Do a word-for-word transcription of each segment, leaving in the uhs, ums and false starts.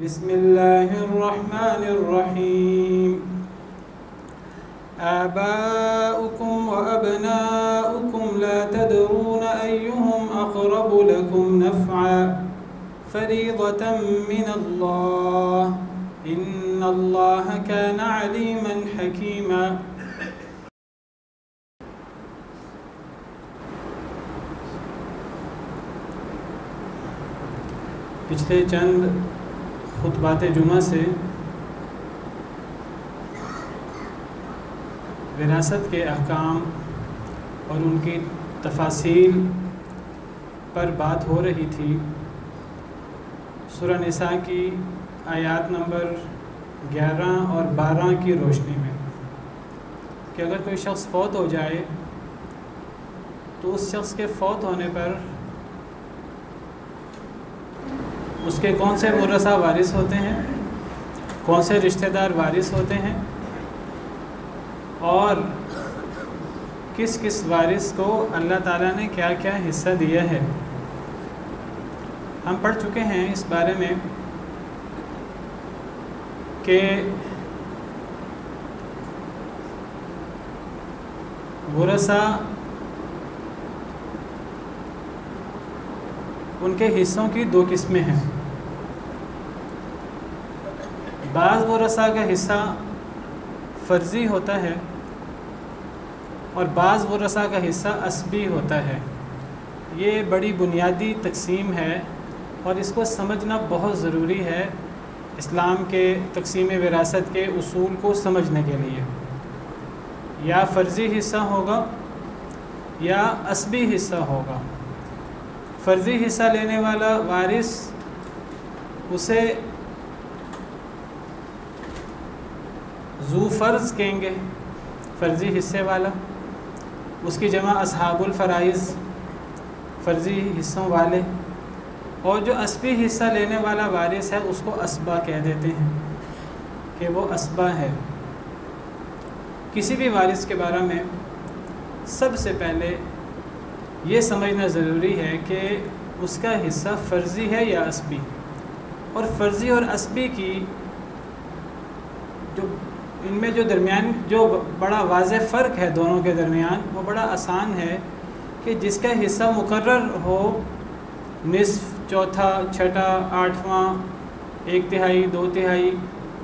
بسم اللہ الرحمن الرحیم آباؤکم وابناؤکم لا تدرون ایہم اقرب لکم نفعا فریضة من اللہ ان اللہ کان علیما حکیما۔ پچھلے چند خطبات جمعہ سے وراثت کے احکام اور ان کی تفاصیل پر بات ہو رہی تھی سورہ نساء کی آیات نمبر گیارہ اور بارہ کی روشنی میں کہ اگر کوئی شخص فوت ہو جائے تو اس شخص کے فوت ہونے پر اس کے کون سے ورثہ وارث ہوتے ہیں، کون سے رشتہ دار وارث ہوتے ہیں اور کس کس وارث کو اللہ تعالیٰ نے کیا کیا حصہ دیا ہے۔ ہم پڑھ چکے ہیں اس بارے میں کہ ورثہ ان کے حصوں کی دو قسمیں ہیں۔ بعض ورثہ کا حصہ فرضی ہوتا ہے اور بعض ورثہ کا حصہ عصبی ہوتا ہے۔ یہ بڑی بنیادی تقسیم ہے اور اس کو سمجھنا بہت ضروری ہے اسلام کے تقسیم وراثت کے اصول کو سمجھنے کے لیے۔ یا فرضی حصہ ہوگا یا عصبی حصہ ہوگا۔ فرضی حصہ لینے والا وارث اسے ذو فرض کہیں گے، فرضی حصے والا، اس کی جمع اصحاب الفرائض، فرضی حصوں والے، اور جو عصبی حصہ لینے والا وارث ہے اس کو عصبہ کہہ دیتے ہیں کہ وہ عصبہ ہے۔ کسی بھی وارث کے بارے میں سب سے پہلے یہ سمجھنا ضروری ہے کہ اس کا حصہ فرضی ہے یا عصبی، اور فرضی اور عصبی کی جو ان میں جو درمیان جو بڑا واضح فرق ہے دونوں کے درمیان وہ بڑا آسان ہے کہ جس کا حصہ مقرر ہو، نصف، چوتھا، چھٹا، آٹھواں، ایک تہائی، دو تہائی،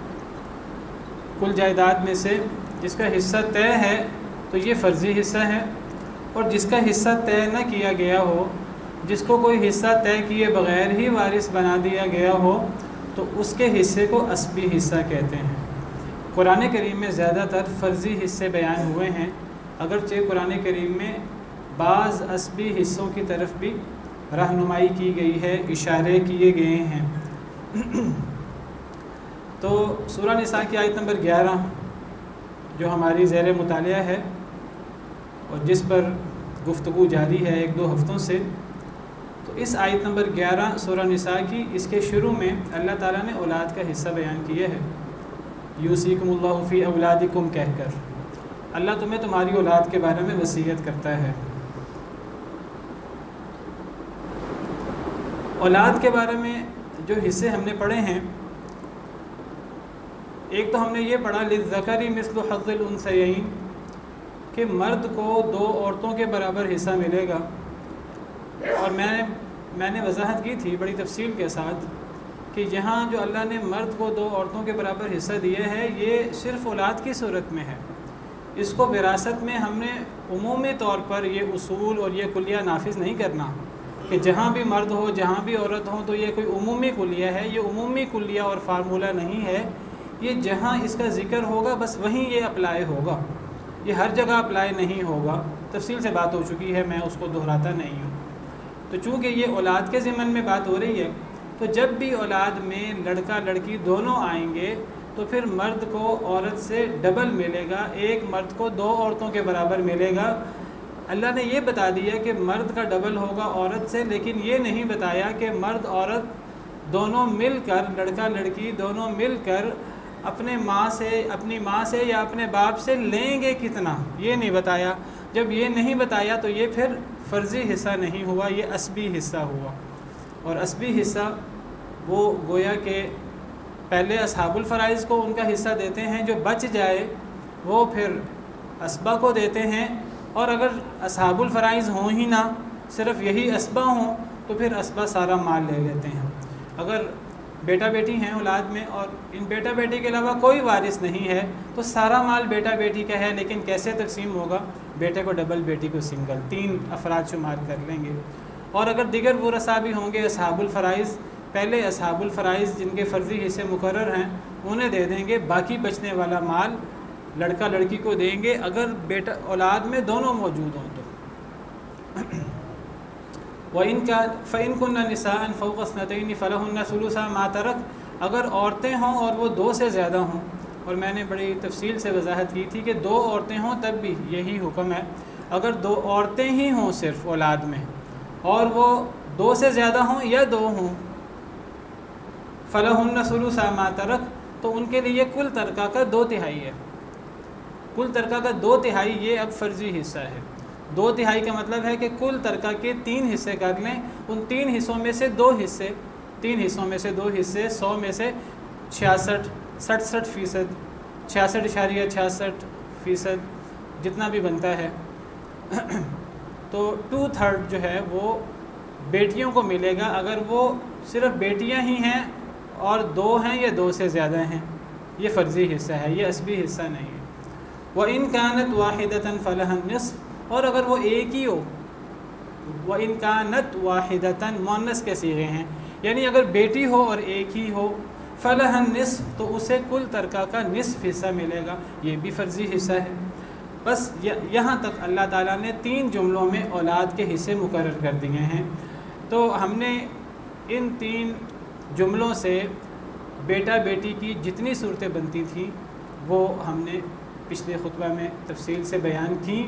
کل جائیداد میں سے جس کا حصہ طے ہے تو یہ فرضی حصہ ہے، اور جس کا حصہ طے نہ کیا گیا ہو، جس کو کوئی حصہ طے کیے بغیر ہی وارث بنا دیا گیا ہو تو اس کے حصے کو عصبی حصہ کہتے ہیں۔ قرآن کریم میں زیادہ تر فرضی حصے بیان ہوئے ہیں، اگرچہ قرآن کریم میں بعض عصبی حصوں کی طرف بھی رہنمائی کی گئی ہے، اشارے کیے گئے ہیں۔ تو سورہ نساء کی آیت نمبر گیارہ جو ہماری زیر مطالعہ ہے اور جس پر گفتگو جاری ہے ایک دو ہفتوں سے، تو اس آیت نمبر گیارہ سورہ نساء کی اس کے شروع میں اللہ تعالیٰ نے اولاد کا حصہ بیان کیا ہے۔ یوصیکم اللہ فی اولادکم کہہ کر اللہ تمہیں تمہاری اولاد کے بارے میں وصیت کرتا ہے۔ اولاد کے بارے میں جو حصے ہم نے پڑھے ہیں، ایک تو ہم نے یہ پڑھا للذکر مثل حظ الانثیین کہ مرد کو دو عورتوں کے برابر حصہ ملے گا، اور میں نے میں نے وضاحت کی تھی بڑی تفصیل کے ساتھ کہ یہاں جو اللہ نے مرد کو دو عورتوں کے برابر حصہ دیا ہے یہ صرف اولاد کی صورت میں ہے۔ اس کو وراثت میں ہم نے عمومی طور پر یہ اصول اور یہ کلیہ نافذ نہیں کرنا کہ جہاں بھی مرد ہو جہاں بھی عورت ہو تو یہ کوئی عمومی کلیہ ہے۔ یہ عمومی کلیہ اور فارمولہ نہیں ہے، یہ جہاں اس کا ذکر ہوگا بس وہیں یہ اپلائی ہوگا، یہ ہر جگہ اپلائی نہیں ہوگا۔ تفصیل سے بات ہو چکی ہے، میں اس کو دہراتا نہیں ہوں۔ تو چونکہ یہ اولاد کے ضمن میں بات ہو رہی ہے تو جب بھی اولاد میں لڑکا لڑکی دونوں آئیں گے تو پھر مرد کو عورت سے ڈبل ملے گا، ایک مرد کو دو عورتوں کے برابر ملے گا۔ اللہ نے یہ بتا دیا کہ مرد کا ڈبل ہوگا عورت سے، لیکن یہ نہیں بتایا کہ مرد عورت دونوں مل کر، لڑکا لڑکی دونوں مل کر اپنے ماں سے اپنی ماں سے یا اپنے باپ سے لیں گے کتنا، یہ نہیں بتایا۔ جب یہ نہیں بتایا تو یہ پھر فرضی حصہ نہیں ہوا، یہ عصبی حصہ ہوا۔ اور عصبی حصہ وہ گویا کہ پہلے اصحاب الفرائض کو ان کا حصہ دیتے ہیں، جو بچ جائے وہ پھر اسبا کو دیتے ہیں، اور اگر اصحاب الفرائض ہوں ہی نہ، صرف یہی اسبا ہوں تو پھر اسبا سارا مال لے لیتے ہیں۔ اگر بیٹا بیٹی ہیں اولاد میں اور ان بیٹا بیٹی کے علاوہ کوئی وارث نہیں ہے تو سارا مال بیٹا بیٹی کا ہے، لیکن کیسے تقسیم ہوگا؟ بیٹے کو ڈبل، بیٹی کو سنگل، تین افراد شمار کر لیں گے۔ اور اگر دیگر ورثاء بھی ہوں گے اصحاب الفرائض، پہلے اصحاب الفرائض جن کے فرضی حصے مقرر ہیں انہیں دے دیں گے، باقی بچنے والا مال لڑکا لڑکی کو دیں گے اگر بیٹا اولاد میں دونوں موجود ہوں تو۔ وَإِن كَانَ فَإِن كُنَّ نِسَاءً فَوْقَ اثْنَتَيْنِ فَلَهُنَّ ثُلُثَا مَا تَرَكَ، اگر عورتیں ہوں اور وہ دو سے زیادہ ہوں، اور میں نے بڑی تفصیل سے وضاحت کی تھی کہ دو عورتیں ہوں تب بھی یہی حکم ہے، اگر دو عورتیں ہی ہوں صرف اولاد میں اور وہ دو سے زیادہ ہوں یا دو ہوں، فَلَهُنَّ ثُلُثَا مَا تَرَكَ، تو ان کے لیے کل ترکہ کا دو تہائی ہے۔ کل ترکہ کا دو تہائی یہ اب فرضی حصہ ہے۔ دو تہائی کا مطلب ہے کہ کل ترکہ کے تین حصے کر لیں، ان تین حصوں میں سے دو حصے تین حصوں میں سے دو حصے سو میں سے چھیاسٹھ سڑسٹھ فیصد چھیاسٹھ اشاریہ چھیاسٹھ فیصد جتنا بھی بنتا ہے، تو ٹو تھرڈ جو ہے وہ بیٹیوں کو ملے گا اگر وہ صرف بیٹیاں ہی ہیں اور دو ہیں یا دو سے زیادہ ہیں۔ یہ فرضی حصہ ہے، یہ اسبی حصہ نہیں ہے۔ وَإِن كَانَتْ وَاحِدَةً فَلَهَا النِّصْفُ، اور اگر وہ ایک ہی ہو، وَإِن كَانَتْ وَاحِدَةً مؤنث کے صیغے ہیں، یعنی اگر بیٹی ہو اور ایک ہی ہو، فَلَهَا النِّصْفُ، تو اسے کل ترکہ کا نصف حصہ ملے گا، یہ بھی فرضی حصہ ہے۔ بس یہاں تک اللہ تعالیٰ نے تین جملوں میں اولاد کے حصے مقرر کر دیے ہیں۔ تو ہم نے ان تین جملوں سے بیٹا بیٹی کی جتنی صورتیں بنتی تھیں وہ ہم نے پچھلے خطبہ میں تفصیل سے بیان کی۔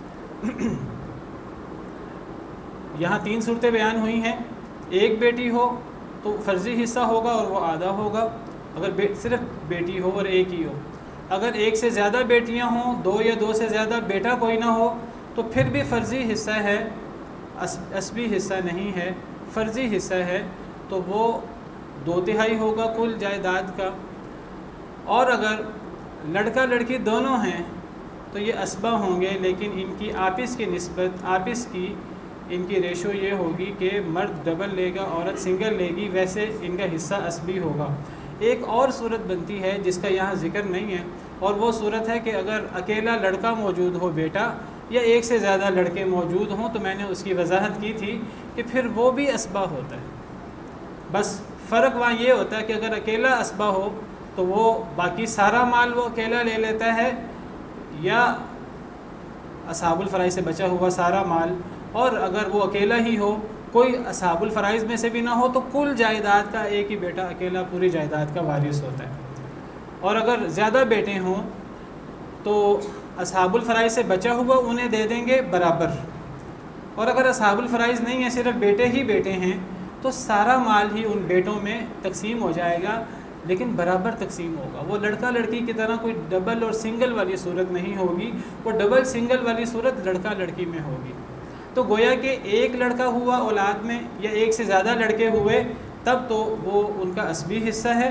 یہاں تین صورتیں بیان ہوئی ہیں، ایک بیٹی ہو تو فرضی حصہ ہوگا اور وہ آدھا ہوگا، اگر بے صرف بیٹی ہو اور ایک ہی ہو۔ اگر ایک سے زیادہ بیٹیاں ہوں، دو یا دو سے زیادہ، بیٹا کوئی نہ ہو، تو پھر بھی فرضی حصہ ہے، اسبی حصہ نہیں ہے، فرضی حصہ ہے، تو وہ دو تہائی ہوگا کل جائیداد کا۔ اور اگر لڑکا لڑکی دونوں ہیں تو یہ اسبا ہوں گے، لیکن ان کی آپس کی نسبت، آپس کی ان کی ریشو یہ ہوگی کہ مرد ڈبل لے گا، عورت سنگل لے گی، ویسے ان کا حصہ اسبی ہوگا۔ ایک اور صورت بنتی ہے جس کا یہاں ذکر نہیں ہے، اور وہ صورت ہے کہ اگر اکیلا لڑکا موجود ہو بیٹا، یا ایک سے زیادہ لڑکے موجود ہوں، تو میں نے اس کی وضاحت کی تھی کہ پھر وہ بھی اسبا ہوتا ہے۔ بس فرق وہاں یہ ہوتا ہے کہ اگر اکیلا اسبا ہو تو وہ باقی سارا مال وہ اکیلا لے لیتا ہے، یا اصحاب الفرائض سے بچا ہوا سارا مال، اور اگر وہ اکیلا ہی ہو، کوئی اصحاب الفرائض میں سے بھی نہ ہو، تو کل جائیداد کا ایک ہی بیٹا اکیلا پوری جائیداد کا وارث ہوتا ہے۔ اور اگر زیادہ بیٹے ہوں تو اصحاب الفرائض سے بچا ہوا انہیں دے دیں گے برابر، اور اگر اصحاب الفرائض نہیں ہیں، صرف بیٹے ہی بیٹے ہیں، تو سارا مال ہی ان بیٹوں میں تقسیم ہو جائے گا، لیکن برابر تقسیم ہوگا۔ وہ لڑکا لڑکی کی طرح کوئی ڈبل اور سنگل والی صورت نہیں ہوگی، وہ ڈبل سنگل والی صورت لڑکا لڑکی میں ہوگی۔ تو گویا کہ ایک لڑکا ہوا اولاد میں یا ایک سے زیادہ لڑکے ہوئے تب تو وہ ان کا اسبی حصہ ہے۔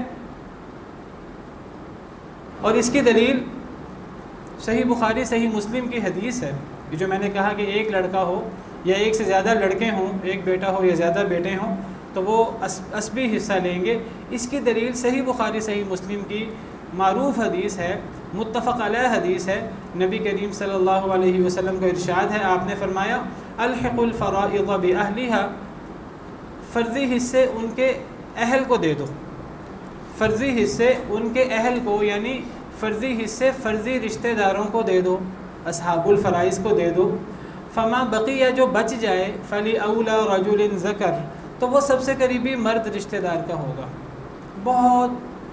اور اس کی دلیل صحیح بخاری صحیح مسلم کی حدیث ہے کہ جو میں نے کہا کہ ایک لڑکا ہو یا ایک سے زیادہ لڑکے ہوں، ایک بیٹا ہو یا زیادہ بیٹے ہوں، تو وہ اسبی حصہ لیں گے۔ اس کی دلیل صحیح بخاری صحیح مسلم کی معروف حدیث ہے، متفق علیہ حدیث ہے۔ نبی کریم صلی اللہ علیہ وسلم کا ارشاد ہے، آپ نے فرمایا الحق الفرائض باہلھا، فرضی حصے ان کے اہل کو دے دو، فرضی حصے ان کے اہل کو، یعنی فرضی حصے فرضی رشتہ داروں کو دے دو، اصحاب الفرائض کو دے دو۔ فما بقیہ، جو بچ جائے، فلی اولا رجل ذکر، تو وہ سب سے قریبی مرد رشتہ دار کا ہوگا۔ بہت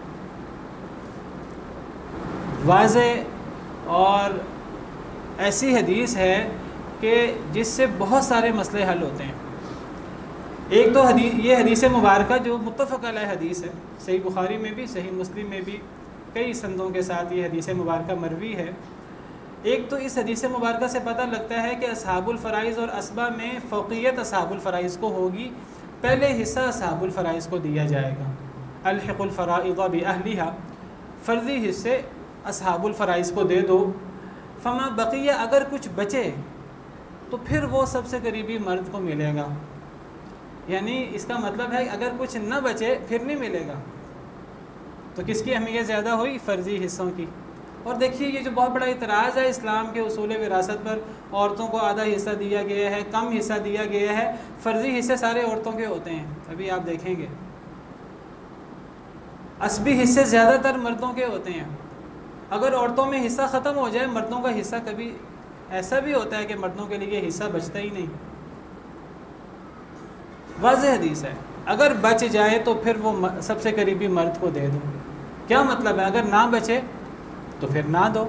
واضح اور ایسی حدیث ہے کہ جس سے بہت سارے مسئلے حل ہوتے ہیں۔ ایک تو حدیث یہ حدیث مبارکہ جو متفق علیہ حدیث ہے، صحیح بخاری میں بھی صحیح مسلم میں بھی کئی سندوں کے ساتھ یہ حدیث مبارکہ مروی ہے۔ ایک تو اس حدیث مبارکہ سے پتہ لگتا ہے کہ اصحاب الفرائض اور اسبا میں فوقیت اصحاب الفرائض کو ہوگی، پہلے حصہ اصحاب الفرائض کو دیا جائے گا۔ الحق الفرائض بأہلہا، فرضی حصے اصحاب الفرائض کو دے دو، فما بقیہ اگر کچھ بچے تو پھر وہ سب سے قریبی مرد کو ملے گا. یعنی اس کا مطلب ہے اگر کچھ نہ بچے پھر نہیں ملے گا. تو کس کی اہمیت زیادہ ہوئی؟ فرضی حصوں کی. اور دیکھیے یہ جو بہت بڑا اعتراض ہے اسلام کے اصول وراثت پر، عورتوں کو آدھا حصہ دیا گیا ہے، کم حصہ دیا گیا ہے، فرضی حصے سارے عورتوں کے ہوتے ہیں. ابھی آپ دیکھیں گے عصبی حصے زیادہ تر مردوں کے ہوتے ہیں. اگر عورتوں میں حصہ ختم ہو جائے، مردوں کا حصہ کبھی ایسا بھی ہوتا ہے کہ مردوں کے لیے حصہ بچتا ہی نہیں. واضح حدیث ہے، اگر بچ جائے تو پھر وہ سب سے قریبی مرد کو دے دو. کیا مطلب ہے؟ اگر نہ بچے تو پھر نہ دو.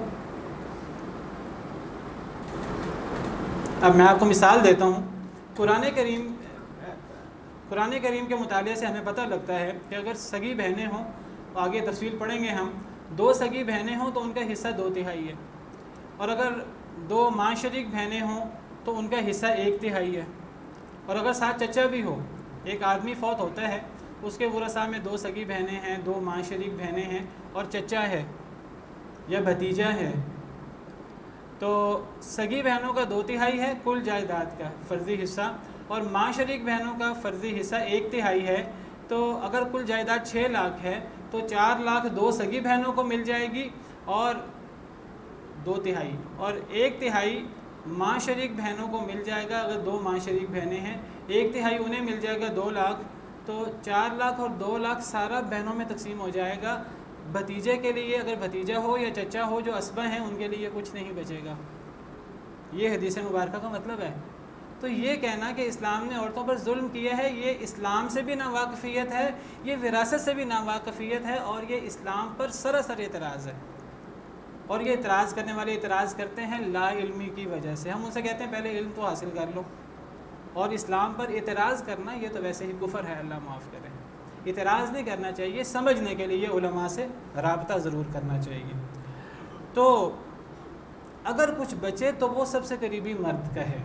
اب میں آپ کو مثال دیتا ہوں. قرآن کریم قرآن کریم کے مطالعے سے ہمیں پتہ لگتا ہے کہ اگر سگی بہنیں ہوں، آگے تفصیل پڑھیں گے ہم، دو سگی بہنیں ہوں تو ان کا حصہ دو تہائی ہے، اور اگر دو ماں شریک بہنیں ہوں تو ان کا حصہ ایک تہائی ہے، اور اگر ساتھ چچا بھی ہو، ایک آدمی فوت ہوتا ہے، اس کے ورثاء میں دو سگی بہنیں ہیں، دو ماں شریک بہنیں ہیں اور چچا ہے یا بھتیجا ہے، تو سگی بہنوں کا دو تہائی ہے کل جائیداد کا فرضی حصہ، اور ماں شریک بہنوں کا فرضی حصہ ایک تہائی ہے. تو اگر کل جائیداد چھ لاکھ ہے تو چار لاکھ دو سگی بہنوں کو مل جائے گی اور دو تہائی، اور ایک تہائی ماں شریک بہنوں کو مل جائے گا. اگر دو ماں شریک بہنیں ہیں ایک تہائی انہیں مل جائے گا دو لاکھ، تو چار لاکھ اور دو لاکھ سارا بہنوں میں تقسیم ہو جائے گا. بھتیجے کے لیے اگر بھتیجا ہو یا چچا ہو جو اسبہ ہیں ان کے لیے کچھ نہیں بچے گا. یہ حدیث مبارکہ کا مطلب ہے. تو یہ کہنا کہ اسلام نے عورتوں پر ظلم کیا ہے، یہ اسلام سے بھی ناواقفیت ہے، یہ وراثت سے بھی ناواقفیت ہے، اور یہ اسلام پر سراسر اعتراض ہے. اور یہ اعتراض کرنے والے اعتراض کرتے ہیں لا علمی کی وجہ سے. ہم ان سے کہتے ہیں پہلے علم تو حاصل کر لو، اور اسلام پر اعتراض کرنا یہ تو ویسے ہی کفر ہے، اللہ معاف کرے. اعتراض نہیں کرنا چاہیے، سمجھنے کے لیے علماء سے رابطہ ضرور کرنا چاہیے. تو اگر کچھ بچے تو وہ سب سے قریبی مرد کا ہے.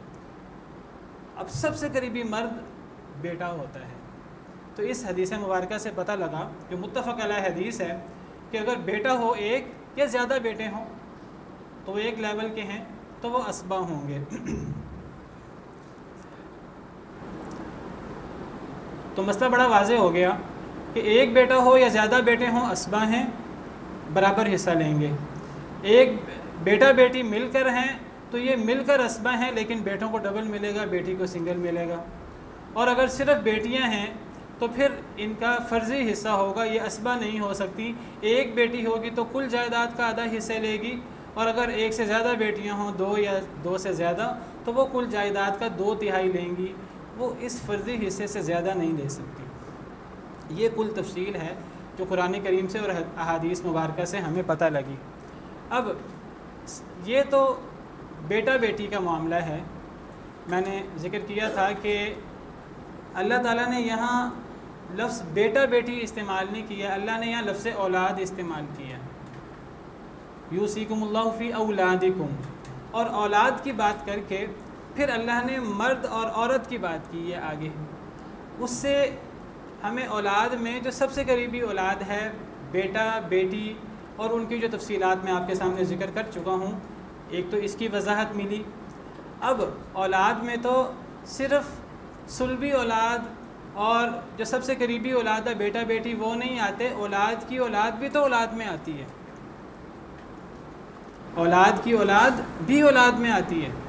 اب سب سے قریبی مرد بیٹا ہوتا ہے. تو اس حدیث مبارکہ سے پتہ لگا جو متفق علیہ حدیث ہے کہ اگر بیٹا ہو ایک یا زیادہ بیٹے ہوں تو وہ ایک لیول کے ہیں تو وہ اسبا ہوں گے. تو مسئلہ بڑا واضح ہو گیا کہ ایک بیٹا ہو یا زیادہ بیٹے ہوں اسبا ہیں، برابر حصہ لیں گے. ایک بیٹا بیٹی مل کر ہیں تو یہ مل کر اسبا ہیں، لیکن بیٹوں کو ڈبل ملے گا، بیٹی کو سنگل ملے گا. اور اگر صرف بیٹیاں ہیں تو پھر ان کا فرضی حصہ ہوگا، یہ اسبا نہیں ہو سکتی. ایک بیٹی ہوگی تو کل جائیداد کا آدھا حصہ لے گی، اور اگر ایک سے زیادہ بیٹیاں ہوں، دو یا دو سے زیادہ، تو وہ کل جائیداد کا دو تہائی لیں گی. وہ اس فرضی حصے سے زیادہ نہیں لے سکتی. یہ کل تفصیل ہے جو قرآن کریم سے اور احادیث مبارکہ سے ہمیں پتہ لگی. اب یہ تو بیٹا بیٹی کا معاملہ ہے. میں نے ذکر کیا تھا کہ اللہ تعالیٰ نے یہاں لفظ بیٹا بیٹی استعمال نہیں کیا، اللہ نے یہاں لفظ اولاد استعمال کیا. یوصیکم اللہ فی اولادکم، اور اولاد کی بات کر کے پھر اللہ نے مرد اور عورت کی بات کی ہے آگے. اس سے ہمیں اولاد میں جو سب سے قریبی اولاد ہے بیٹا بیٹی، اور ان کی جو تفصیلات میں آپ کے سامنے ذکر کر چکا ہوں، ایک تو اس کی وضاحت ملی. اب اولاد میں تو صرف صلبی اولاد اور جو سب سے قریبی اولاد ہے بیٹا بیٹی وہ نہیں آتے، اولاد کی اولاد بھی تو اولاد میں آتی ہے. اولاد کی اولاد بھی اولاد میں آتی ہے.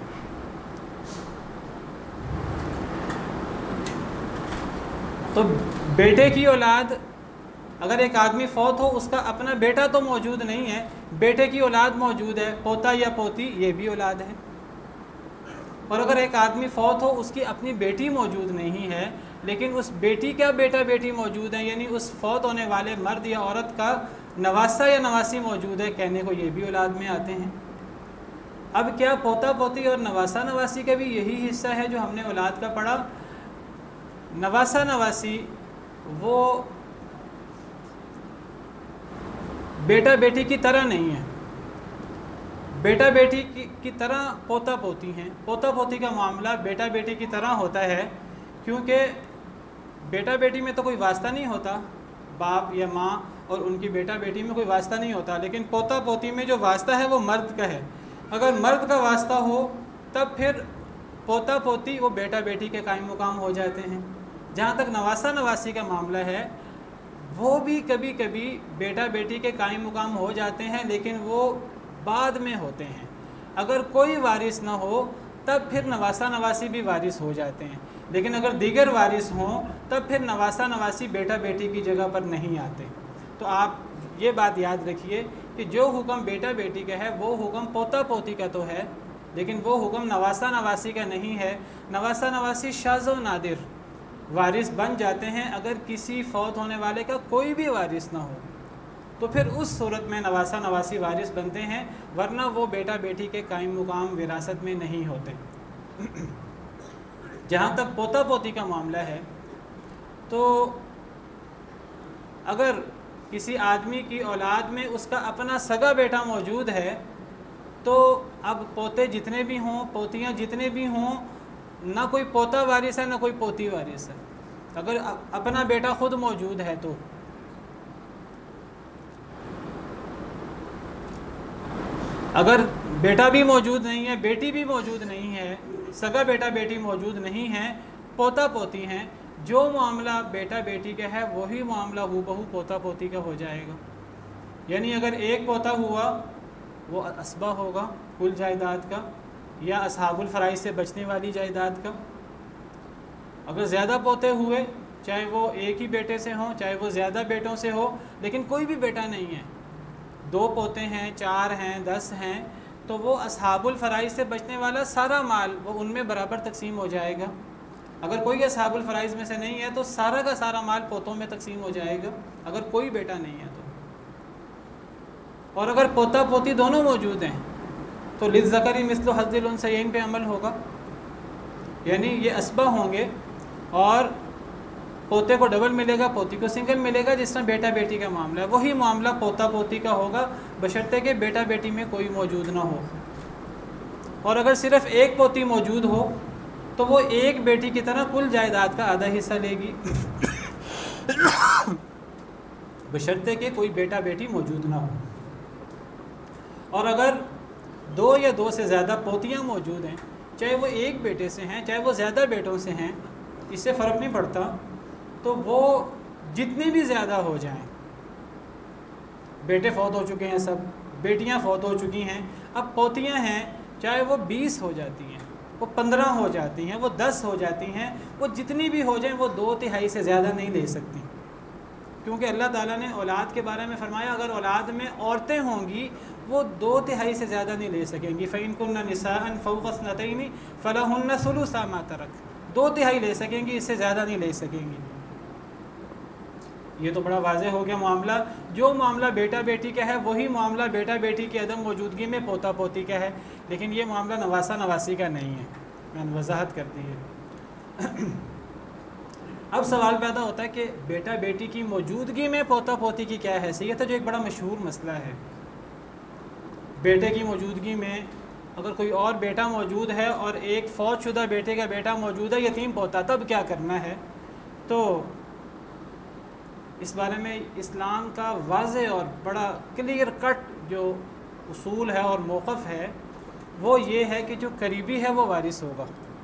تو بیٹے کی اولاد، اگر ایک آدمی فوت ہو اس کا اپنا بیٹا تو موجود نہیں ہے، بیٹے کی اولاد موجود ہے، پوتا یا پوتی یہ بھی اولاد ہے. اور اگر ایک آدمی فوت ہو اس کی اپنی بیٹی موجود نہیں ہے لیکن اس بیٹی کا بیٹا بیٹی موجود ہے، یعنی اس فوت ہونے والے مرد یا عورت کا نواسا یا نواسی موجود ہے، کہنے کو یہ بھی اولاد میں آتے ہیں. اب کیا پوتا پوتی اور نواسا نواسی کا بھی یہی حصہ ہے جو ہم نے اولاد کا پڑھا؟ نواسا نواسی وہ بیٹا بیٹی کی طرح نہیں ہے. بیٹا بیٹی کی کی طرح پوتا پوتی ہیں. پوتا پوتی کا معاملہ بیٹا بیٹی کی طرح ہوتا ہے، کیونکہ بیٹا بیٹی میں تو کوئی واسطہ نہیں ہوتا، باپ یا ماں اور ان کی بیٹا بیٹی میں کوئی واسطہ نہیں ہوتا، لیکن پوتا پوتی میں جو واسطہ ہے وہ مرد کا ہے۔ اگر مرد کا واسطہ ہو تب پھر پوتا پوتی وہ بیٹا بیٹی کے قائم مقام ہو جاتے ہیں۔ جہاں تک نواسہ نواسی کا معاملہ ہے، وہ بھی کبھی کبھی بیٹا بیٹی کے قائم مقام ہو جاتے ہیں، لیکن وہ بعد میں ہوتے ہیں۔ اگر کوئی وارث نہ ہو تب پھر نواسہ نواسی بھی وارث ہو جاتے ہیں، لیکن اگر دیگر وارث ہوں تب پھر نواسہ نواسی بیٹا بیٹی کی جگہ پر نہیں آتے۔ تو آپ یہ بات یاد رکھیے کہ جو حکم بیٹا بیٹی کا ہے وہ حکم پوتا پوتی کا تو ہے، لیکن وہ حکم نواسہ نواسی کا نہیں ہے۔ نواسہ نواسی شاذ و نادر وارث بن جاتے ہیں اگر کسی فوت ہونے والے کا کوئی بھی وارث نہ ہو، تو پھر اس صورت میں نواسہ نواسی وارث بنتے ہیں، ورنہ وہ بیٹا بیٹی کے قائم مقام وراثت میں نہیں ہوتے۔ جہاں تک پوتا پوتی کا معاملہ ہے، تو اگر کسی آدمی کی اولاد میں اس کا اپنا سگا بیٹا موجود ہے تو اب پوتے جتنے بھی ہوں، پوتیاں جتنے بھی ہوں، نہ کوئی پوتا وارث ہے نہ کوئی پوتی وارث ہے، اگر اپنا بیٹا خود موجود ہے تو۔ اگر بیٹا بھی موجود نہیں ہے، بیٹی بھی موجود نہیں ہے، سگا بیٹا بیٹی موجود نہیں ہے، پوتا پوتی ہیں، جو معاملہ بیٹا بیٹی کا ہے وہی معاملہ ہو بہو پوتا پوتی کا ہو جائے گا۔ یعنی اگر ایک پوتا ہوا وہ اسبہ ہوگا کل جائیداد کا، یا اصحاب الفرائض سے بچنے والی جائیداد کا۔ اگر زیادہ پوتے ہوئے، چاہے وہ ایک ہی بیٹے سے ہوں چاہے وہ زیادہ بیٹوں سے ہو، لیکن کوئی بھی بیٹا نہیں ہے، دو پوتے ہیں، چار ہیں، دس ہیں، تو وہ اصحاب الفرائض سے بچنے والا سارا مال وہ ان میں برابر تقسیم ہو جائے گا۔ اگر کوئی اصحاب الفرائض میں سے نہیں ہے تو سارا کا سارا مال پوتوں میں تقسیم ہو جائے گا، اگر کوئی بیٹا نہیں ہے تو۔ اور اگر پوتا پوتی دونوں موجود ہیں تو للذکر مثل حظ الانثیین پہ عمل ہوگا، یعنی یہ اسبہ ہوں گے اور پوتے کو ڈبل ملے گا، پوتی کو سنگل ملے گا، جس طرح بیٹا بیٹی کا معاملہ ہے وہی معاملہ پوتا پوتی کا ہوگا، بشرطے کہ بیٹا بیٹی میں کوئی موجود نہ ہو۔ اور اگر صرف ایک پوتی موجود ہو تو وہ ایک بیٹی کی طرح کل جائیداد کا آدھا حصہ لے گی، بشرطے کہ کوئی بیٹا بیٹی موجود نہ ہو۔ اور اگر دو یا دو سے زیادہ پوتیاں موجود ہیں، چاہے وہ ایک بیٹے سے ہیں چاہے وہ زیادہ بیٹوں سے ہیں، اس سے فرق نہیں پڑتا، تو وہ جتنی بھی زیادہ ہو جائیں، بیٹے فوت ہو چکے ہیں سب، بیٹیاں فوت ہو چکی ہیں، اب پوتیاں ہیں، چاہے وہ بیس ہو جاتی ہیں، وہ پندرہ ہو جاتی ہیں، وہ دس ہو جاتی ہیں، وہ جتنی بھی ہو جائیں وہ دو تہائی سے زیادہ نہیں لے سکتی، کیونکہ اللہ تعالیٰ نے اولاد کے بارے میں فرمایا اگر اولاد میں عورتیں ہوں گی وہ دو تہائی سے زیادہ نہیں لے سکیں گی۔ فَإِن كُنَّ نِسَاءً فَوْقَ اثْنَتَيْنِ فَلَهُنَّ ثُلُثَا مَا تَرَكَ، دو تہائی لے سکیں گی، اس سے زیادہ نہیں لے سکیں گی۔ یہ تو بڑا واضح ہو گیا معاملہ، جو معاملہ بیٹا بیٹی کا ہے وہی معاملہ بیٹا بیٹی کی عدم موجودگی میں پوتا پوتی کا ہے، لیکن یہ معاملہ نواسہ نواسی کا نہیں ہے، میں نے وضاحت کر دی ہے۔ اب سوال پیدا ہوتا ہے کہ بیٹا بیٹی کی موجودگی میں پوتا پوتی کی کیا حیثیت ہے، جو ایک بڑا مشہور مسئلہ ہے۔ بیٹے کی موجودگی میں اگر کوئی اور بیٹا موجود ہے اور ایک فوت شدہ بیٹے کا بیٹا موجود ہے یتیم پوتا، تب کیا کرنا ہے؟ تو اس بارے میں اسلام کا واضح اور بڑا کلیئر کٹ جو اصول ہے اور موقف ہے وہ یہ ہے کہ جو قریبی ہے وہ وارث ہوگا۔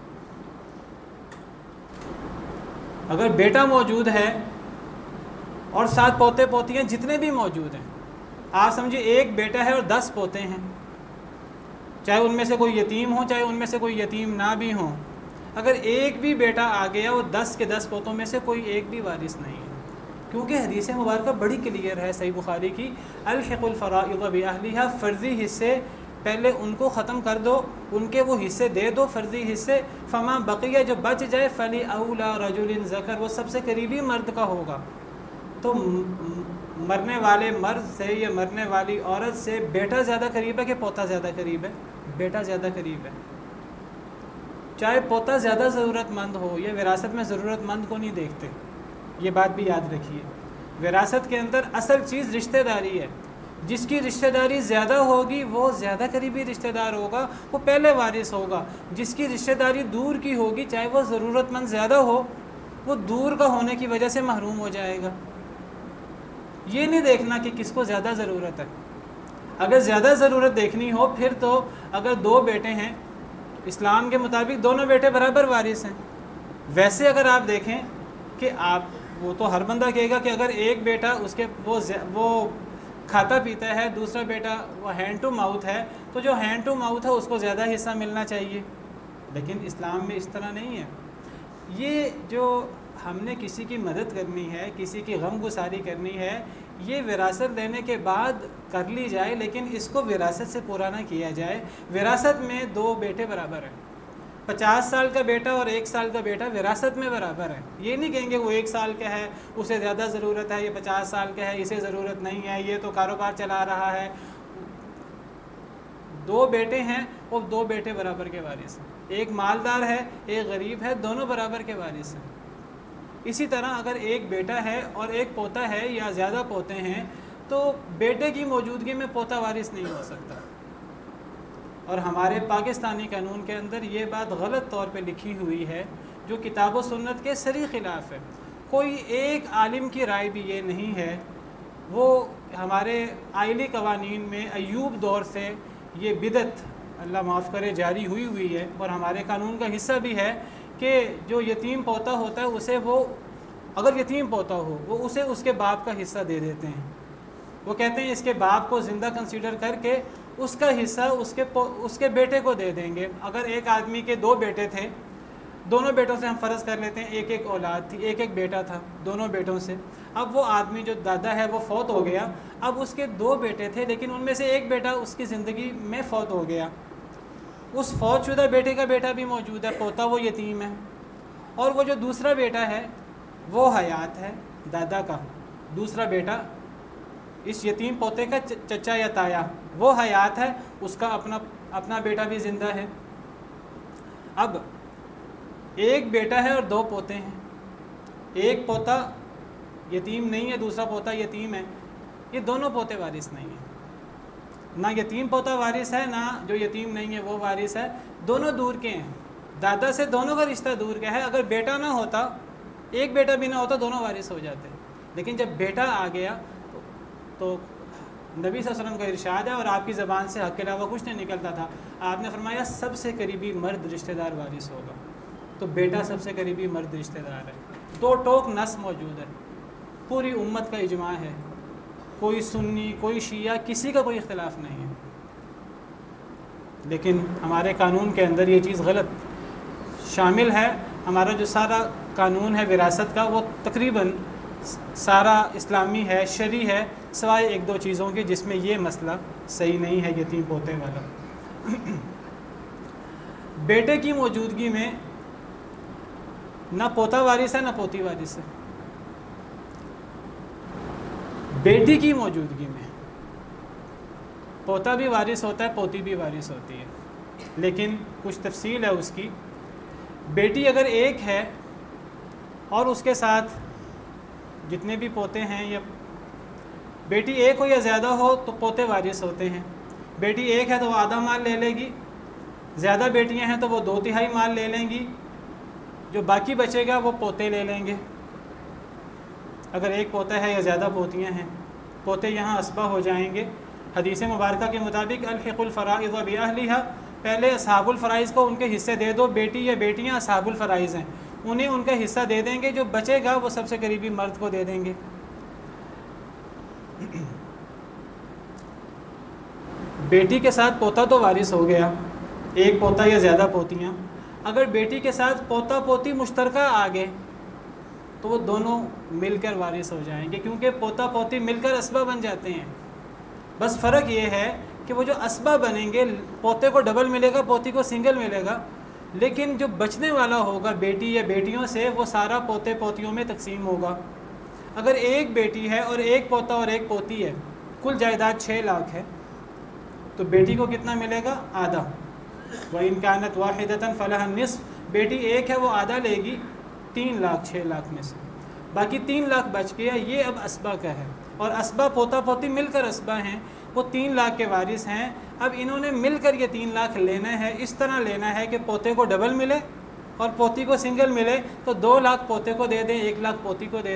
اگر بیٹا موجود ہے اور سات پوتے پوتیاں جتنے بھی موجود ہیں، آپ سمجھے ایک بیٹا ہے اور دس پوتے ہیں، چاہے ان میں سے کوئی یتیم ہو چاہے ان میں سے کوئی یتیم نہ بھی ہوں، اگر ایک بھی بیٹا آ گیا وہ دس کے دس پوتوں میں سے کوئی ایک بھی وارث نہیں ہے، کیونکہ حدیث مبارکہ بڑی کلیئر ہے صحیح بخاری کی، الحق الفرائض باہلھا، فرضی حصے پہلے ان کو ختم کر دو، ان کے وہ حصے دے دو فرضی حصے، فما بقیہ جو بچ جائے فلی اولا رجل ذکر، وہ سب سے قریبی مرد کا ہوگا۔ تو مرنے والے مرد سے یا مرنے والی عورت سے بیٹا زیادہ قریب ہے کہ پوتا زیادہ قریب ہے؟ بیٹا زیادہ قریب ہے، چاہے پوتا زیادہ ضرورت مند ہو، یا وراثت میں ضرورت مند کو نہیں دیکھتے، یہ بات بھی یاد رکھیے۔ وراثت کے اندر اصل چیز رشتہ داری ہے، جس کی رشتہ داری زیادہ ہوگی وہ زیادہ قریبی رشتہ دار ہوگا، وہ پہلے وارث ہوگا۔ جس کی رشتہ داری دور کی ہوگی چاہے وہ ضرورت مند زیادہ ہو، وہ دور کا ہونے کی وجہ سے محروم ہو جائے گا۔ یہ نہیں دیکھنا کہ کس کو زیادہ ضرورت ہے. اگر زیادہ ضرورت دیکھنی ہو پھر تو اگر دو بیٹے ہیں اسلام کے مطابق دونوں بیٹے برابر وارث ہیں. ویسے اگر آپ دیکھیں کہ آپ وہ تو ہر بندہ کہے گا کہ اگر ایک بیٹا اس کے وہ وہ کھاتا پیتا ہے, دوسرا بیٹا وہ ہینڈ ٹو ماؤتھ ہے, تو جو ہینڈ ٹو ماؤتھ ہے اس کو زیادہ حصہ ملنا چاہیے. لیکن اسلام میں اس طرح نہیں ہے. یہ جو ہم نے کسی کی مدد کرنی ہے, کسی کی غم گساری کرنی ہے, یہ وراثت لینے کے بعد کر لی جائے, لیکن اس کو وراثت سے پورا نہ کیا جائے. وراثت میں دو بیٹے برابر ہیں. پچاس سال کا بیٹا اور ایک سال کا بیٹا وراثت میں برابر ہے. یہ نہیں کہیں گے وہ ایک سال کا ہے اسے زیادہ ضرورت ہے, یہ پچاس سال کا ہے اسے ضرورت نہیں ہے, یہ تو کاروبار چلا رہا ہے. دو بیٹے ہیں اور دو بیٹے برابر کے وارث ہیں. ایک مالدار ہے ایک غریب ہے, دونوں برابر کے وارث ہیں. اسی طرح اگر ایک بیٹا ہے اور ایک پوتا ہے یا زیادہ پوتے ہیں تو بیٹے کی موجودگی میں پوتا وارث نہیں ہو سکتا. اور ہمارے پاکستانی قانون کے اندر یہ بات غلط طور پہ لکھی ہوئی ہے جو کتاب و سنت کے صریح خلاف ہے. کوئی ایک عالم کی رائے بھی یہ نہیں ہے. وہ ہمارے آئلی قوانین میں ایوب دور سے یہ بدعت اللہ معاف کرے جاری ہوئی ہوئی ہے, اور ہمارے قانون کا حصہ بھی ہے کہ جو یتیم پوتا ہوتا ہے اسے وہ اگر یتیم پوتا ہو وہ اسے اس کے باپ کا حصہ دے دیتے ہیں. وہ کہتے ہیں اس کے باپ کو زندہ کنسیڈر کر کے اس کا حصہ اس کے اس کے بیٹے کو دے دیں گے. اگر ایک آدمی کے دو بیٹے تھے, دونوں بیٹوں سے ہم فرض کر لیتے ہیں ایک ایک اولاد تھی, ایک ایک بیٹا تھا دونوں بیٹوں سے. اب وہ آدمی جو دادا ہے وہ فوت ہو گیا. اب اس کے دو بیٹے تھے لیکن ان میں سے ایک بیٹا اس کی زندگی میں فوت ہو گیا. اس فوت شدہ بیٹے کا بیٹا بھی موجود ہے, پوتا وہ یتیم ہے, اور وہ جو دوسرا بیٹا ہے وہ حیات ہے دادا کا. دوسرا بیٹا اس یتیم پوتے کا چچا یا تایا وہ حیات ہے, اس کا اپنا اپنا بیٹا بھی زندہ ہے. اب ایک بیٹا ہے اور دو پوتے ہیں. ایک پوتا یتیم نہیں ہے, دوسرا پوتا یتیم ہے. یہ دونوں پوتے وارث نہیں ہیں. نہ یتیم پوتا وارث ہے نہ جو یتیم نہیں ہے وہ وارث ہے. دونوں دور کے ہیں, دادا سے دونوں کا رشتہ دور کا ہے. اگر بیٹا نہ ہوتا, ایک بیٹا بھی نہ ہوتا, دونوں وارث ہو جاتے. لیکن جب بیٹا آ گیا تو نبی صلی اللہ علیہ وسلم کا ارشاد ہے, اور آپ کی زبان سے حق کے علاوہ کچھ نہیں نکلتا تھا. آپ نے فرمایا سب سے قریبی مرد رشتہ دار وارث ہوگا. تو بیٹا سب سے قریبی مرد رشتہ دار ہے. دو ٹوک نس موجود ہے, پوری امت کا اجماع ہے. کوئی سنی کوئی شیعہ کسی کا کوئی اختلاف نہیں ہے. لیکن ہمارے قانون کے اندر یہ چیز غلط شامل ہے. ہمارا جو سارا قانون ہے وراثت کا وہ تقریباً سارا اسلامی ہے, شرعی ہے, سوائے ایک دو چیزوں کے جس میں یہ مسئلہ صحیح نہیں ہے یتیم پوتے والا. بیٹے کی موجودگی میں نہ پوتا وارث ہے نہ پوتی وارث ہے. بیٹی کی موجودگی میں پوتا بھی وارث ہوتا ہے, پوتی بھی وارث ہوتی ہے, لیکن کچھ تفصیل ہے اس کی. بیٹی اگر ایک ہے اور اس کے ساتھ جتنے بھی پوتے ہیں, یا بیٹی ایک ہو یا زیادہ ہو تو پوتے وارث ہوتے ہیں. بیٹی ایک ہے تو وہ آدھا مال لے لے گی, زیادہ بیٹیاں ہیں تو وہ دو تہائی مال لے لیں گی, جو باقی بچے گا وہ پوتے لے لیں گے. اگر ایک پوتا ہے یا زیادہ پوتیاں ہیں, پوتے یہاں اسبہ ہو جائیں گے. حدیث مبارکہ کے مطابق الحق الفرائض بأہلھا, پہلے اصحاب الفرائض کو ان کے حصے دے دو. بیٹی یا بیٹیاں اصحاب الفرائض ہیں, انہیں ان کا حصہ دے دیں گے. جو بچے گا وہ سب سے قریبی مرد کو دے دیں گے. بیٹی کے ساتھ پوتا تو وارث ہو گیا, ایک پوتا یا زیادہ پوتیاں. اگر بیٹی کے ساتھ پوتا پوتی مشترکہ آ گئے تو وہ دونوں مل کر وارث ہو جائیں گے, کیونکہ پوتا پوتی مل کر اسبہ بن جاتے ہیں. بس فرق یہ ہے کہ وہ جو اسبہ بنیں گے, پوتے کو ڈبل ملے گا, پوتی کو سنگل ملے گا, لیکن جو بچنے والا ہوگا بیٹی یا بیٹیوں سے وہ سارا پوتے پوتیوں میں تقسیم ہوگا. اگر ایک بیٹی ہے اور ایک پوتا اور ایک پوتی ہے, کل جائیداد چھ لاکھ ہے, تو بیٹی کو کتنا ملے گا؟ آدھا. وَإِنْ كَانَتْ وَاحِدَةً فَلَهَا النِّصْفُ, بیٹی ایک ہے وہ آدھا لے گی تین لاکھ چھ لاکھ میں سے, باقی تین لاکھ بچ گیا. یہ اب اسبہ کا ہے, اور اسبہ پوتا پوتی مل کر اسبہ ہیں, وہ تین لاکھ کے وارث ہیں. اب انہوں نے مل کر یہ تین لاکھ لینا ہے, اس طرح لینا ہے کہ پوتے کو ڈبل ملے اور پوتی کو سنگل ملے. تو دو لاکھ پوتے کو دے دیں, ایک لاکھ پوتی کو دے دیں,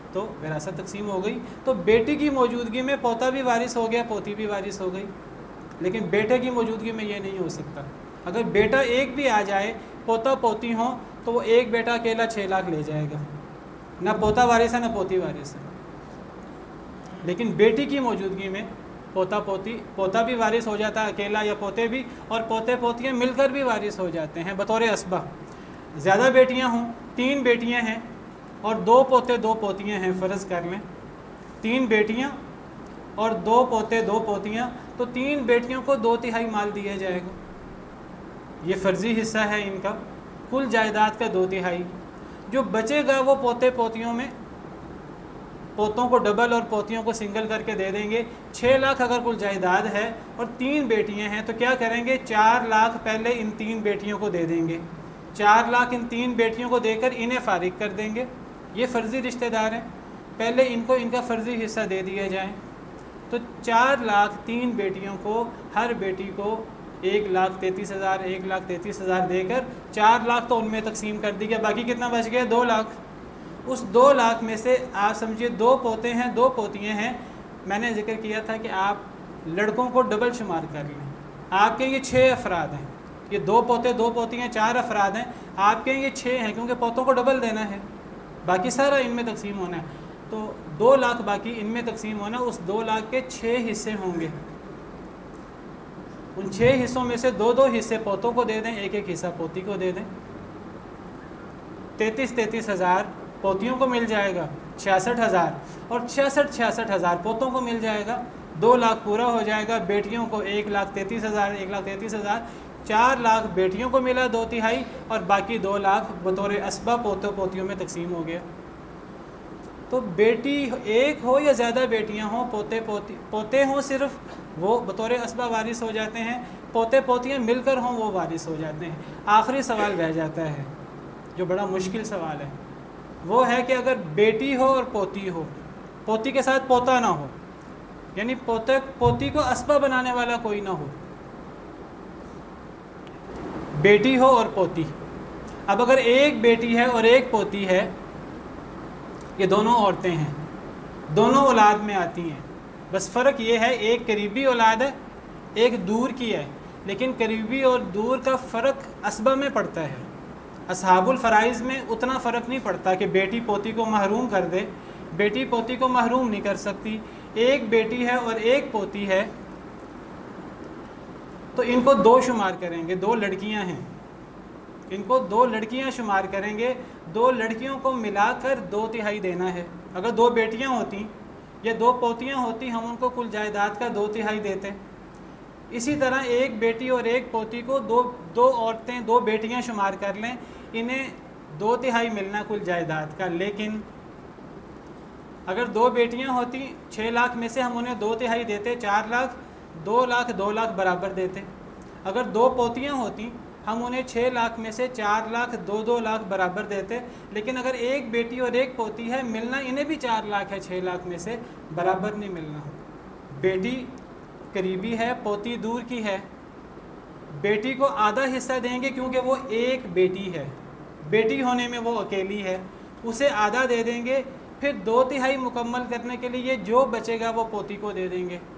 تو وراثت تقسیم ہو گئی. تو بیٹی کی موجودگی میں پوتا بھی وارث ہو گیا, پوتی بھی وارث ہو گئی, لیکن بیٹے کی موجودگی میں یہ نہیں ہو سکتا. اگر بیٹا ایک بھی آ جائے, پوتا پوتی ہوں, تو وہ ایک بیٹا اکیلا چھ لاکھ لے جائے گا, نہ پوتا وارث ہے نہ پوتی وارث ہے. لیکن بیٹی کی موجودگی میں پوتا پوتی پوتا بھی وارث ہو جاتا ہے اکیلا, یا پوتے بھی, اور پوتے پوتیاں مل کر بھی وارث ہو جاتے ہیں بطور اسبہ. زیادہ بیٹیاں ہوں, تین بیٹیاں ہیں اور دو پوتے دو پوتیاں ہیں, فرض کر لیں تین بیٹیاں اور دو پوتے دو پوتیاں, تو تین بیٹیوں کو دو تہائی مال دیا جائے گا. یہ فرضی حصہ ہے ان کا, کل جائیداد کا دو تہائی. جو بچے گا وہ پوتے پوتیوں میں, پوتوں کو ڈبل اور پوتیوں کو سنگل کر کے دے دیں گے. چھ لاکھ اگر کل جائیداد ہے اور تین بیٹیاں ہیں, تو کیا کریں گے, چار لاکھ پہلے ان تین بیٹیوں کو دے دیں گے, چار لاکھ ان تین بیٹیوں کو دے کر انہیں فارغ کر دیں گے. یہ فرضی رشتہ دار ہیں, پہلے ان کو ان کا فرضی حصہ دے دیا جائیں. تو چار لاکھ تین بیٹیوں کو, ہر بیٹی کو ایک لاکھ تینتیس ہزار ایک لاکھ تینتیس ہزار دے کر چار لاکھ تو ان میں تقسیم کر دی گیا. باقی کتنا بچ گیا, دو لاکھ. اس دو لاکھ میں سے آپ سمجھیے دو پوتے ہیں دو پوتیاں ہیں. میں نے ذکر کیا تھا کہ آپ لڑکوں کو ڈبل شمار کر لیں. آپ کے یہ چھ افراد ہیں, یہ دو پوتے دو پوتیاں چار افراد ہیں, آپ کے یہ چھ ہیں کیونکہ پوتوں کو ڈبل دینا ہے, باقی سارا ان میں تقسیم ہونا ہے. تو دو لاکھ باقی ان میں تقسیم ہونا, اس دو لاکھ کے چھ حصے ہوں گے. ان چھ حصوں میں سے دو دو حصے پوتوں کو دے دیں, ایک ایک حصہ پوتی کو دے دیں. تینتیس تینتیس ہزار پوتیوں کو مل جائے گا, چھیاسٹھ ہزار, اور چھیاسٹھ چھیاسٹھ ہزار پوتوں کو مل جائے گا. دو لاکھ پورا ہو جائے گا. بیٹیوں کو ایک لاکھ تینتیس ہزار ایک لاکھ تینتیس ہزار چار لاکھ بیٹیوں کو ملا دو تہائی, اور باقی دو لاکھ بطور اسبہ پوتوں پوتیوں میں تقسیم ہو گیا. تو بیٹی ایک ہو یا زیادہ بیٹیاں ہوں, پوتے پوتی پوتے ہوں صرف, وہ بطور اسبہ وارث ہو جاتے ہیں, پوتے پوتیاں مل کر ہوں وہ وارث ہو جاتے ہیں. آخری سوال رہ جاتا ہے جو بڑا مشکل سوال ہے, وہ ہے کہ اگر بیٹی ہو اور پوتی ہو, پوتی کے ساتھ پوتا نہ ہو, یعنی پوتے پوتی کو اسبہ بنانے والا کوئی نہ ہو, بیٹی ہو اور پوتی. اب اگر ایک بیٹی ہے اور ایک پوتی ہے, یہ دونوں عورتیں ہیں, دونوں اولاد میں آتی ہیں, بس فرق یہ ہے ایک قریبی اولاد ہے ایک دور کی ہے, لیکن قریبی اور دور کا فرق اسبہ میں پڑتا ہے. اصحاب الفرائض میں اتنا فرق نہیں پڑتا کہ بیٹی پوتی کو محروم کر دے, بیٹی پوتی کو محروم نہیں کر سکتی. ایک بیٹی ہے اور ایک پوتی ہے, تو ان کو دو شمار کریں گے, دو لڑکیاں ہیں, ان کو دو لڑکیاں شمار کریں گے. دو لڑکیوں کو ملا کر دو تہائی دینا ہے. اگر دو بیٹیاں ہوتی یا دو پوتیاں ہوتی, ہم ان کو کل جائیداد کا دو تہائی دیتے. اسی طرح ایک بیٹی اور ایک پوتی کو دو دو عورتیں دو بیٹیاں شمار کر لیں, انہیں دو تہائی ملنا کل جائیداد کا. لیکن اگر دو بیٹیاں ہوتی, چھ لاکھ میں سے ہم انہیں دو تہائی دیتے, چار لاکھ, دو لاکھ دو لاکھ برابر دیتے. اگر دو پوتیاں ہوتی, ہم انہیں چھ لاکھ میں سے چار لاکھ دو دو لاکھ برابر دیتے. لیکن اگر ایک بیٹی اور ایک پوتی ہے, ملنا انہیں بھی چار لاکھ ہے, چھ لاکھ میں سے برابر نہیں ملنا. بیٹی قریبی ہے, پوتی دور کی ہے, بیٹی کو آدھا حصہ دیں گے کیونکہ وہ ایک بیٹی ہے, بیٹی ہونے میں وہ اکیلی ہے, اسے آدھا دے دیں گے. پھر دو تہائی مکمل کرنے کے لیے جو بچے گا وہ پوتی کو دے دیں گے.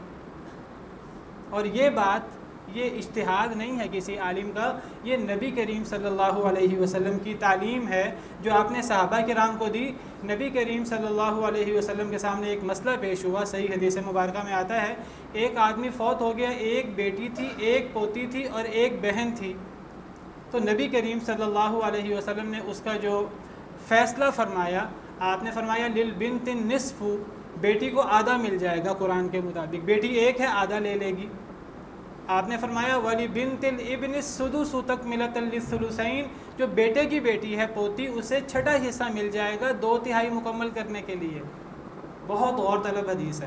اور یہ بات, یہ اجتہاد نہیں ہے کسی عالم کا, یہ نبی کریم صلی اللہ علیہ وسلم کی تعلیم ہے جو آپ نے صحابہ کرام کو دی. نبی کریم صلی اللہ علیہ وسلم کے سامنے ایک مسئلہ پیش ہوا, صحیح حدیث مبارکہ میں آتا ہے, ایک آدمی فوت ہو گیا, ایک بیٹی تھی, ایک پوتی تھی اور ایک بہن تھی. تو نبی کریم صلی اللہ علیہ وسلم نے اس کا جو فیصلہ فرمایا, آپ نے فرمایا للبنت النصف, بیٹی کو آدھا مل جائے گا قرآن کے مطابق, بیٹی ایک ہے آدھا لے لے گی. آپ نے فرمایا ولی بنت الابن السدس تکملۃ للثلثین, جو بیٹے کی بیٹی ہے پوتی, اسے چھٹا حصہ مل جائے گا دو تہائی مکمل کرنے کے لیے. بہت غور طلب حدیث ہے,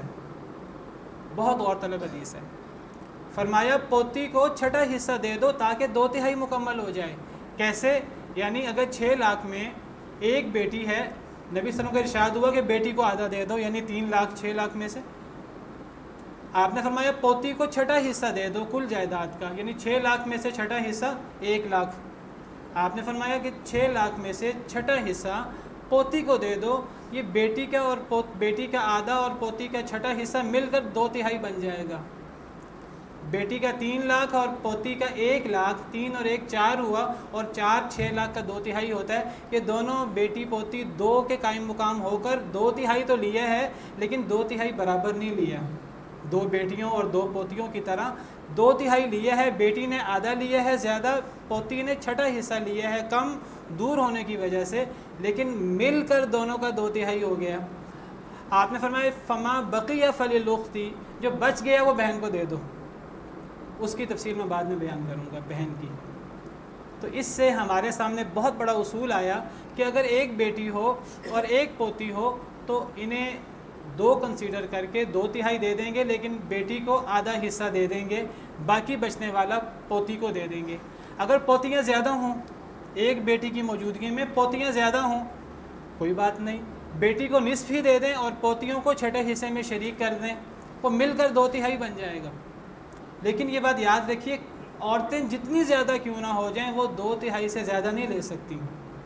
بہت غور طلب حدیث ہے. فرمایا پوتی کو چھٹا حصہ دے دو تاکہ دو تہائی مکمل ہو جائے. کیسے؟ یعنی اگر چھ لاکھ میں ایک بیٹی ہے, نبی صلی اللہ علیہ وسلم کا ارشاد ہوا کہ بیٹی کو آدھا دے دو, یعنی تین لاکھ چھ لاکھ میں سے. آپ نے فرمایا پوتی کو چھٹا حصہ دے دو کل جائیداد کا, یعنی چھ لاکھ میں سے چھٹا حصہ ایک لاکھ. آپ نے فرمایا کہ چھ لاکھ میں سے چھٹا حصہ پوتی کو دے دو، یہ بیٹی کا اور پوت بیٹی کا آدھا اور پوتی کا چھٹا حصہ مل کر دو تہائی بن جائے گا۔ بیٹی کا تین لاکھ اور پوتی کا ایک لاکھ، تین اور ایک چار ہوا، اور چار چھ لاکھ کا دو تہائی ہوتا ہے۔ یہ دونوں بیٹی پوتی دو کے قائم مقام ہو کر دو تہائی تو لیا ہے، لیکن دو تہائی برابر نہیں لیا۔ دو بیٹیوں اور دو پوتیوں کی طرح دو تہائی لیا ہے، بیٹی نے آدھا لیا ہے زیادہ، پوتی نے چھٹا حصہ لیا ہے کم دور ہونے کی وجہ سے، لیکن مل کر دونوں کا دو تہائی ہو گیا۔ آپ نے فرمایا فما بقیہ فللأخت، جو بچ گیا وہ بہن کو دے دو۔ اس کی تفصیل میں بعد میں بیان کروں گا بہن کی۔ تو اس سے ہمارے سامنے بہت بڑا اصول آیا کہ اگر ایک بیٹی ہو اور ایک پوتی ہو تو انہیں دو کنسیڈر کر کے دو تہائی دے دیں گے، لیکن بیٹی کو آدھا حصہ دے دیں گے، باقی بچنے والا پوتی کو دے دیں گے۔ اگر پوتیاں زیادہ ہوں، ایک بیٹی کی موجودگی میں پوتیاں زیادہ ہوں، کوئی بات نہیں، بیٹی کو نصف ہی دے دیں اور پوتیوں کو چھٹے حصے میں شریک کر دیں، وہ مل کر دو تہائی بن جائے گا۔ لیکن یہ بات یاد رکھیے، عورتیں جتنی زیادہ کیوں نہ ہو جائیں وہ دو تہائی سے زیادہ نہیں لے سکتی۔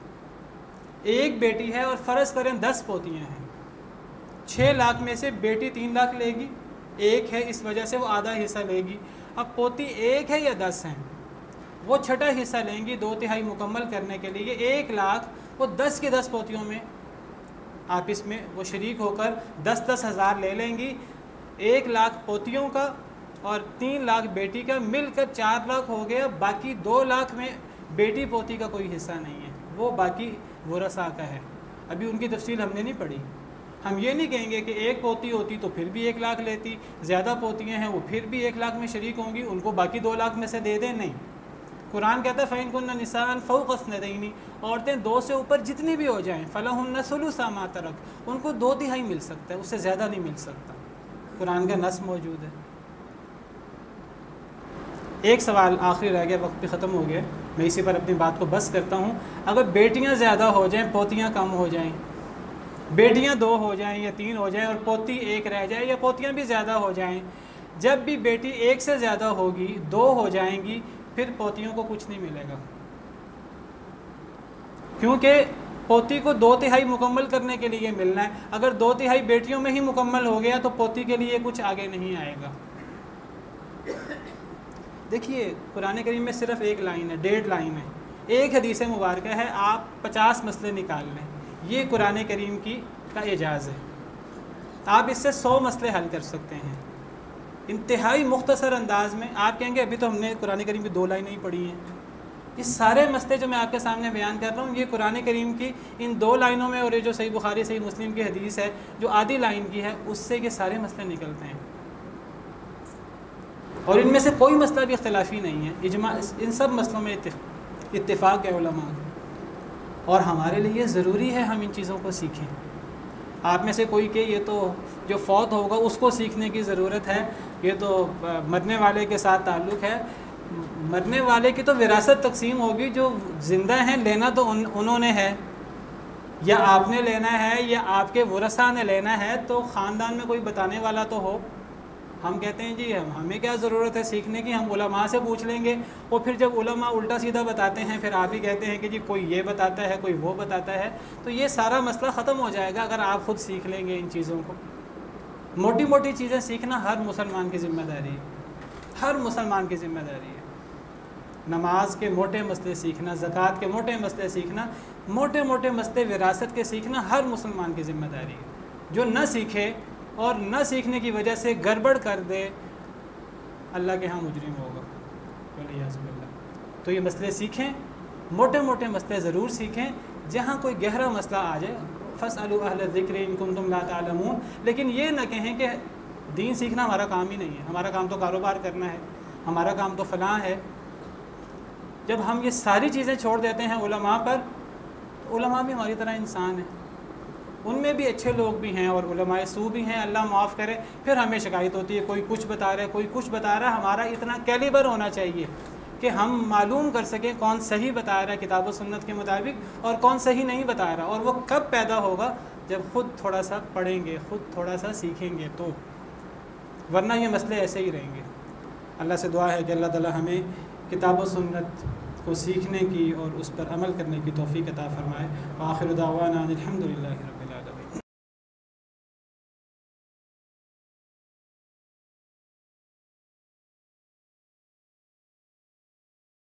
ایک بیٹی ہے اور فرض کریں دس پوتیاں ہیں، چھ لاکھ میں سے بیٹی تین لاکھ لے گی، ایک ہے اس وجہ سے وہ آدھا حصہ لے گی۔ اب پوتی ایک ہے یا دس ہیں، وہ چھٹا حصہ لیں گی دو تہائی مکمل کرنے کے لیے۔ ایک لاکھ وہ دس کے دس پوتیوں میں آپس میں وہ شریک ہو کر دس دس ہزار لے لیں گی۔ ایک لاکھ پوتیوں کا اور تین لاکھ بیٹی کا مل کر چار لاکھ ہو گیا۔ باقی دو لاکھ میں بیٹی پوتی کا کوئی حصہ نہیں ہے، وہ باقی ورثاء کا ہے۔ ابھی ان کی تفصیل ہم نے نہیں پڑھی۔ ہم یہ نہیں کہیں گے کہ ایک پوتی ہوتی تو پھر بھی ایک لاکھ لیتی، زیادہ پوتیاں ہیں وہ پھر بھی ایک لاکھ میں شریک ہوں گی، ان کو باقی دو لاکھ میں سے دے دیں، نہیں۔ قرآن کہتا ہے فَإِن كُنَّ نِسَاءً فَوْقَ اثْنَتَيْنِ، عورتیں دو سے اوپر جتنی بھی ہو جائیں، فَلَهُنَّ ثُلُثُ مَا تَرَكَ، ان کو دو تہائی مل سکتا ہے، اس سے زیادہ نہیں مل سکتا۔ قرآن کا نص موجود ہے۔ ایک سوال آخری رہ گیا، وقت بھی ختم ہو گیا، میں اسی پر اپنی بات کو بس کرتا ہوں۔ اگر بیٹیاں زیادہ ہو جائیں پوتیاں کم ہو جائیں، بیٹیاں دو ہو جائیں یا تین ہو جائیں اور پوتی ایک رہ جائے، یا پوتیاں بھی زیادہ ہو جائیں، جب بھی بیٹی ایک سے زیادہ ہوگی، دو ہو جائیں گی، پھر پوتیوں کو کچھ نہیں ملے گا، کیونکہ پوتی کو دو تہائی مکمل کرنے کے لیے ملنا ہے۔ اگر دو تہائی بیٹیوں میں ہی مکمل ہو گیا تو پوتی کے لیے کچھ آگے نہیں آئے گا۔ دیکھیے قرآن کریم میں صرف ایک لائن ہے، ڈیڑھ لائن ہے، ایک حدیث مبارکہ ہے، آپ پچاس مسئلے نکال لیں، یہ قرآن کریم کی کا اعجاز ہے۔ آپ اس سے سو مسئلے حل کر سکتے ہیں انتہائی مختصر انداز میں۔ آپ کہیں گے ابھی تو ہم نے قرآن کریم کی دو لائنیں ہی پڑھی ہیں۔ یہ سارے مسئلے جو میں آپ کے سامنے بیان کر رہا ہوں، یہ قرآن کریم کی ان دو لائنوں میں، اور یہ جو صحیح بخاری صحیح مسلم کی حدیث ہے جو آدھی لائن کی ہے، اس سے یہ سارے مسئلے نکلتے ہیں، اور ان میں سے کوئی مسئلہ بھی اختلافی نہیں ہے۔ اجماع ان سب مسئلوں میں اتفاق ہے علماء، اور ہمارے لیے ضروری ہے ہم ان چیزوں کو سیکھیں۔ آپ میں سے کوئی کہ یہ تو جو فوت ہوگا اس کو سیکھنے کی ضرورت ہے، یہ تو مرنے والے کے ساتھ تعلق ہے۔ مرنے والے کی تو وراثت تقسیم ہوگی، جو زندہ ہیں لینا تو ان انہوں نے ہے، یا آپ نے لینا ہے یا آپ کے ورثاء نے لینا ہے، تو خاندان میں کوئی بتانے والا تو ہو۔ ہم کہتے ہیں جی ہمیں کیا ضرورت ہے سیکھنے کی، ہم علماء سے پوچھ لیں گے، اور پھر جب علماء الٹا سیدھا بتاتے ہیں پھر آپ ہی کہتے ہیں کہ جی کوئی یہ بتاتا ہے کوئی وہ بتاتا ہے، تو یہ سارا مسئلہ ختم ہو جائے گا اگر آپ خود سیکھ لیں گے ان چیزوں کو۔ موٹی موٹی چیزیں سیکھنا ہر مسلمان کی ذمہ داری ہے، ہر مسلمان کی ذمہ داری ہے۔ نماز کے موٹے مسئلے سیکھنا، زکوٰۃ کے موٹے مسئلے سیکھنا، موٹے موٹے مسئلے وراثت کے سیکھنا ہر مسلمان کی ذمہ داری ہے۔ جو نہ سیکھے اور نہ سیکھنے کی وجہ سے گڑبڑ کر دے، اللہ کے ہاں مجرم ہوگا، والعیاذ باللہ۔ تو یہ مسئلے سیکھیں، موٹے موٹے مسئلے ضرور سیکھیں، جہاں کوئی گہرا مسئلہ آ جائے فاسألوا اہل الذکر ان کنتم لا تعلمون، لیکن یہ نہ کہیں کہ دین سیکھنا ہمارا کام ہی نہیں ہے، ہمارا کام تو کاروبار کرنا ہے، ہمارا کام تو فلاں ہے۔ جب ہم یہ ساری چیزیں چھوڑ دیتے ہیں علماء پر، تو علماء بھی ہماری طرح انسان ہیں، ان میں بھی اچھے لوگ بھی ہیں اور علماء سو بھی ہیں، اللہ معاف کرے۔ پھر ہمیں شکایت ہوتی ہے کوئی کچھ بتا رہا ہے کوئی کچھ بتا رہا ہے۔ ہمارا اتنا کیلیبر ہونا چاہیے کہ ہم معلوم کر سکیں کون صحیح بتا رہا ہے کتاب و سنت کے مطابق اور کون صحیح نہیں بتا رہا، اور وہ کب پیدا ہوگا جب خود تھوڑا سا پڑھیں گے، خود تھوڑا سا سیکھیں گے تو، ورنہ یہ مسئلے ایسے ہی رہیں گے۔ اللہ سے دعا ہے کہ اللہ تعالی ہمیں کتاب و سنت کو سیکھنے کی اور اس پر عمل کرنے کی توفیق عطا فرمائے۔ آخر دعوانا الحمدللہ۔